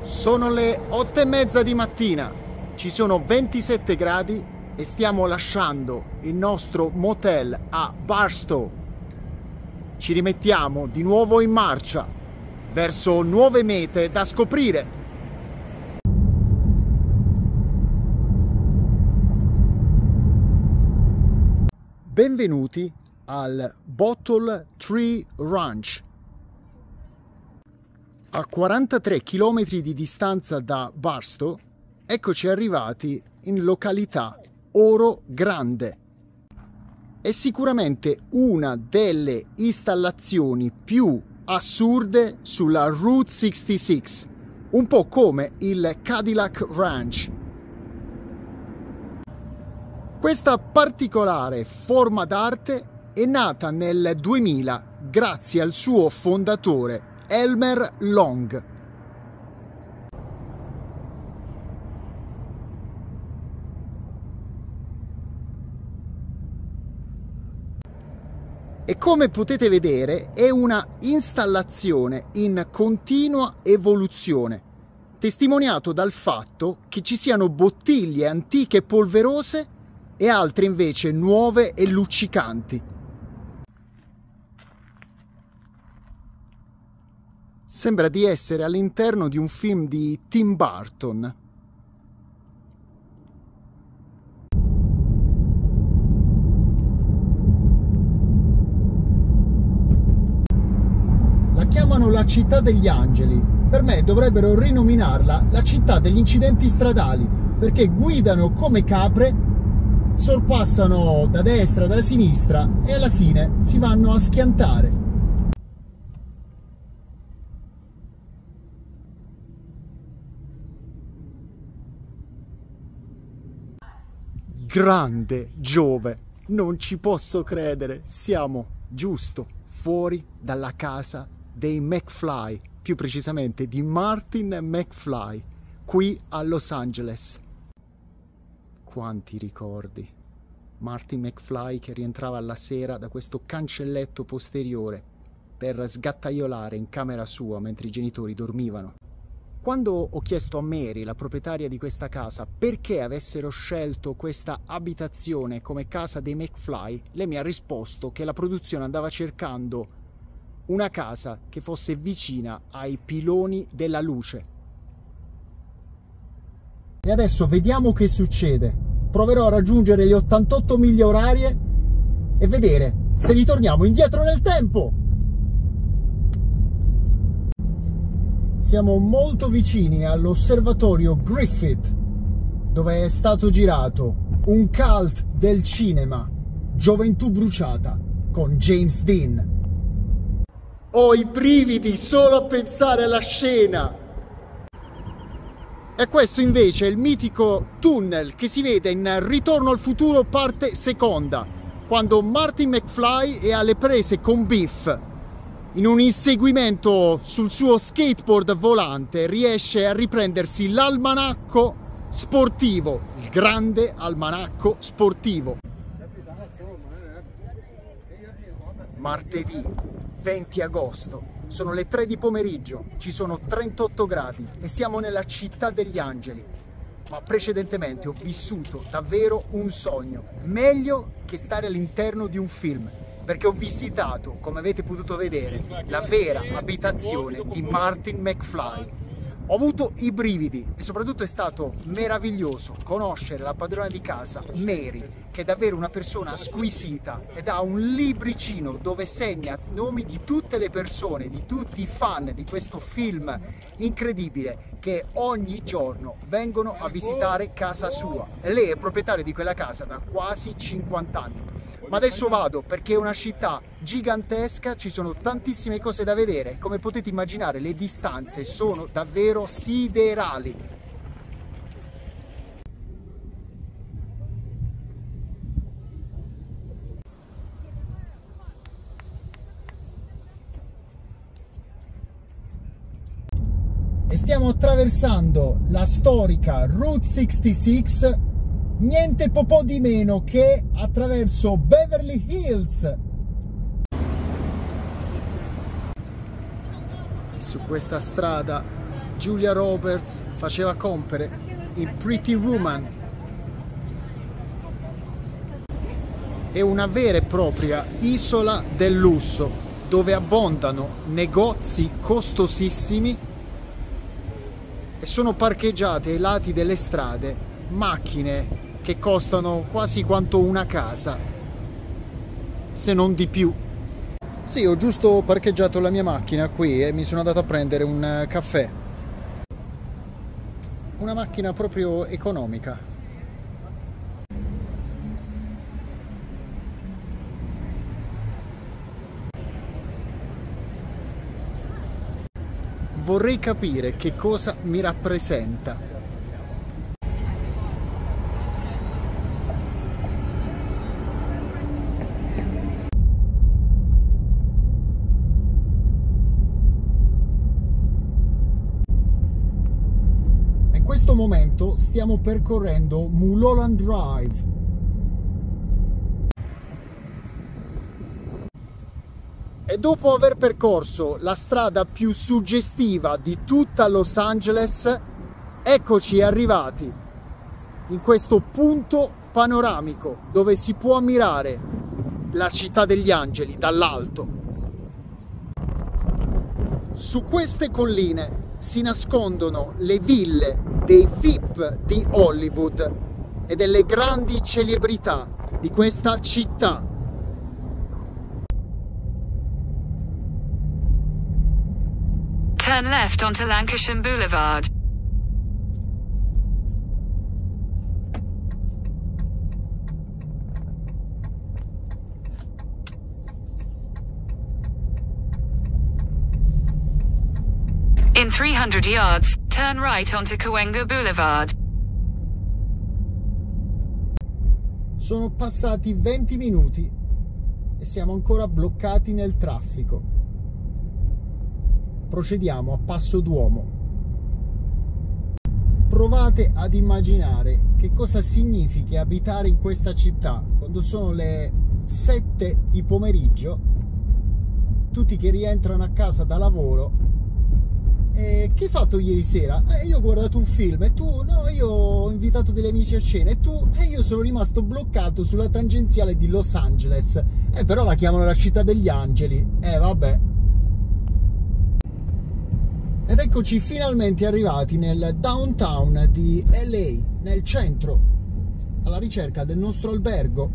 Sono le 8:30 di mattina, ci sono 27 gradi e stiamo lasciando il nostro motel a Barstow. Ci rimettiamo di nuovo in marcia verso nuove mete da scoprire. Benvenuti al Bottle Tree Ranch. A 43 km di distanza da Barstow, eccoci arrivati in località Oro Grande. È sicuramente una delle installazioni più assurde sulla Route 66, un po' come il Cadillac Ranch. Questa particolare forma d'arte è nata nel 2000 grazie al suo fondatore Elmer Long. E come potete vedere è una installazione in continua evoluzione, testimoniato dal fatto che ci siano bottiglie antiche polverose e altre invece nuove e luccicanti. Sembra di essere all'interno di un film di Tim Burton. La chiamano la città degli angeli. Per me dovrebbero rinominarla la città degli incidenti stradali, perché guidano come capre, sorpassano da destra, da sinistra e alla fine si vanno a schiantare. Grande Giove, non ci posso credere, siamo giusto fuori dalla casa dei McFly, più precisamente di Martin McFly, qui a Los Angeles. Quanti ricordi! Martin McFly che rientrava alla sera da questo cancelletto posteriore per sgattaiolare in camera sua mentre i genitori dormivano. Quando ho chiesto a Mary, la proprietaria di questa casa, perché avessero scelto questa abitazione come casa dei McFly, lei mi ha risposto che la produzione andava cercando una casa che fosse vicina ai piloni della luce. E adesso vediamo che succede. Proverò a raggiungere le 88 miglia orarie e vedere se ritorniamo indietro nel tempo. Siamo molto vicini all'osservatorio Griffith, dove è stato girato un cult del cinema, Gioventù bruciata, con James Dean. Ho i brividi solo a pensare alla scena! E questo invece è il mitico tunnel che si vede in Ritorno al futuro parte seconda, quando Martin McFly è alle prese con Biff. In un inseguimento sul suo skateboard volante riesce a riprendersi l'almanacco sportivo, il grande almanacco sportivo. Martedì 20 agosto, sono le 3 di pomeriggio, ci sono 38 gradi e siamo nella città degli angeli. Ma precedentemente ho vissuto davvero un sogno, meglio che stare all'interno di un film. Perché ho visitato, come avete potuto vedere, la vera abitazione di Martin McFly. Ho avuto i brividi e soprattutto è stato meraviglioso conoscere la padrona di casa, Mary, che è davvero una persona squisita ed ha un libricino dove segna i nomi di tutte le persone, di tutti i fan di questo film incredibile che ogni giorno vengono a visitare casa sua. E lei è proprietaria di quella casa da quasi 50 anni. Ma adesso vado perché è una città gigantesca, ci sono tantissime cose da vedere. Come potete immaginare, le distanze sono davvero siderali. E stiamo attraversando la storica Route 66, niente po' di meno che attraverso Beverly Hills. Su questa strada Julia Roberts faceva compiere in Pretty Woman. È una vera e propria isola del lusso dove abbondano negozi costosissimi e sono parcheggiate ai lati delle strade macchine che costano quasi quanto una casa, se non di più. Sì, ho giusto parcheggiato la mia macchina qui e mi sono andato a prendere un caffè. Una macchina proprio economica. Vorrei capire che cosa mi rappresenta. In questo momento stiamo percorrendo Mulholland Drive. E dopo aver percorso la strada più suggestiva di tutta Los Angeles, eccoci arrivati in questo punto panoramico dove si può ammirare la città degli angeli dall'alto. Su queste colline si nascondono le ville dei VIP di Hollywood e delle grandi celebrità di questa città. Turn left onto Lancashire Boulevard. In 300 yards, turn right onto Cahuenga Boulevard. Sono passati 20 minuti e siamo ancora bloccati nel traffico. Procediamo a passo d'uomo. Provate ad immaginare che cosa significa abitare in questa città quando sono le 7 di pomeriggio, tutti che rientrano a casa da lavoro. E che hai fatto ieri sera? Io ho guardato un film. E tu? No, io ho invitato degli amici a cena. E tu? Io sono rimasto bloccato sulla tangenziale di Los Angeles. Però la chiamano la città degli angeli. Vabbè. Ed eccoci finalmente arrivati nel downtown di LA, nel centro, alla ricerca del nostro albergo.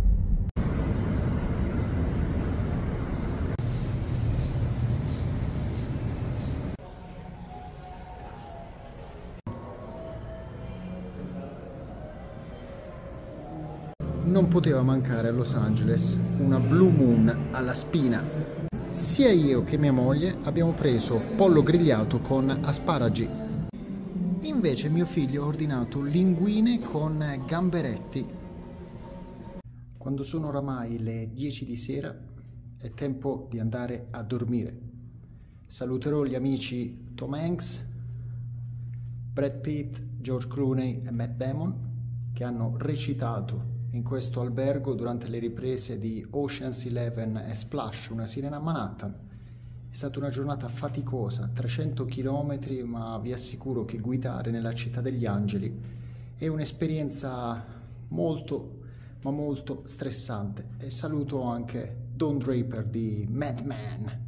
Non poteva mancare a Los Angeles una Blue Moon alla spina. Sia io che mia moglie abbiamo preso pollo grigliato con asparagi. Invece mio figlio ha ordinato linguine con gamberetti. Quando sono oramai le 10 di sera è tempo di andare a dormire. Saluterò gli amici Tom Hanks, Brad Pitt, George Clooney e Matt Damon che hanno recitato in questo albergo durante le riprese di Ocean's 11 e Splash, una sirena a Manhattan. È stata una giornata faticosa, 300 km, ma vi assicuro che guidare nella città degli angeli è un'esperienza molto, ma molto stressante. E saluto anche Don Draper di Mad Men.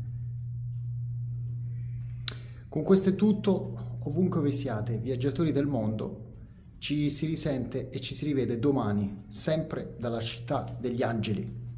Con questo è tutto, ovunque voi siate, viaggiatori del mondo. Ci si risente e ci si rivede domani, sempre dalla città degli angeli.